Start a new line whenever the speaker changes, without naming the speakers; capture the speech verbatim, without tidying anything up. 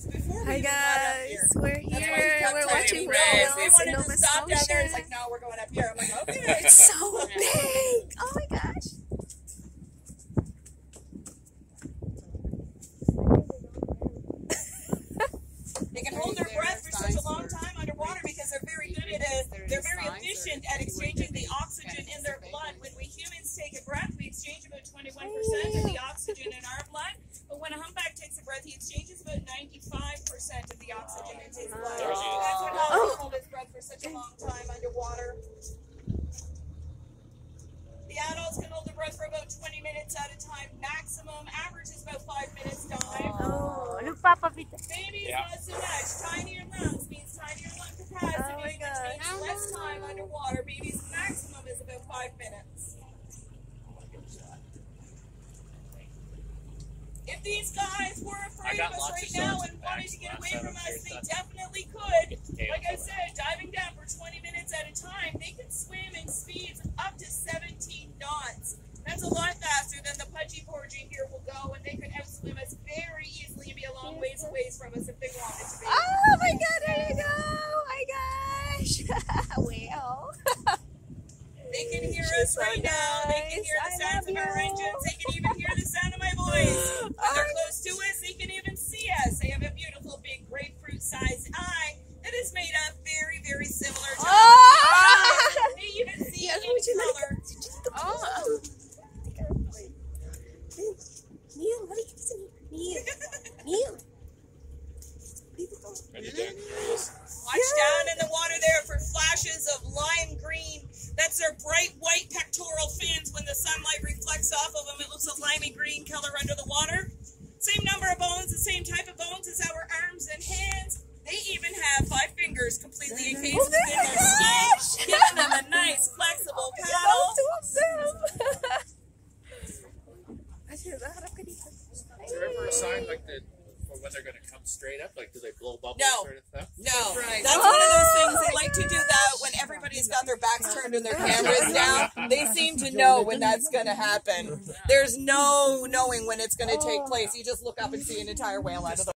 Hi guys, we're here. We're watching whales in Nova Scotia.
It's like, no, we're going up here. I'm like, okay.
It's so big. Oh my gosh.
They can hold their breath for such a long time underwater because they're very good at it. They're very efficient at exchanging the oxygen in their blood. When we humans take a breath, we exchange about twenty-one percent of the oxygen in our blood. But when a humpback takes a breath, he exchanges about ninety-five percent of the oxygen in his blood. That's what helps him hold his breath for such a long time underwater. The adults can hold their breath for about twenty minutes at a time. Maximum average is about five minutes dive.
Oh, nagpapapita.
Babies, yeah. Not so much. Tinier lungs means tinier lung capacity,
oh
which means less time underwater. Babies' maximum is about five minutes. If these guys were afraid of us right now and wanted to get away from us, they definitely could. Like I said, diving down for twenty minutes at a time, they could swim in speeds of up to seventeen knots. That's a lot faster than the pudgy porgy here will go, and they could outswim us very easily and be a long ways away from us if they wanted to be.
Oh my god, there you go! Oh my gosh! Well.
They can hear us right now. They can hear the sounds of our engines. They can even hear the sound of my voice. When they're close to us, they can even see us. They have a beautiful big grapefruit-sized eye that is made up very, very similar to
oh!
They even see in color.
Oh! Neil, Neil, Neil.
Watch down in the water there for flashes of lime green. That's their bright white pectoral fins. When the sunlight reflects off of them, it looks a limey green color under the water. Same number of bones, the same type of bones as our arms and hands. They even have five fingers completely encased
oh
within their skin, giving them a nice flexible paddle.
Is there ever a sign like the for when they're going to come straight up? Like, do they blow bubbles
No.
sort of stuff?
No,
right.
that's one of those things. They like to do that when everybody's got their backs turned and their cameras down. They seem to know when that's going to happen. There's no knowing when it's going to take place. You just look up and see an entire whale out of the